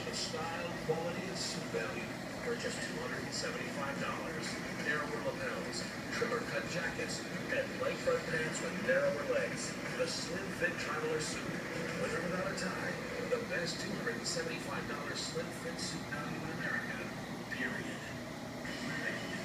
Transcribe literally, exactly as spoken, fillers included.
of style, quality, and suit value for just two hundred seventy-five dollars. Narrower lapels, trimmer cut jackets, and light front pants with narrower legs. The Slim Fit Traveler Suit. With or without a tie, the best two hundred seventy-five dollars Slim Fit suit value in America. Period.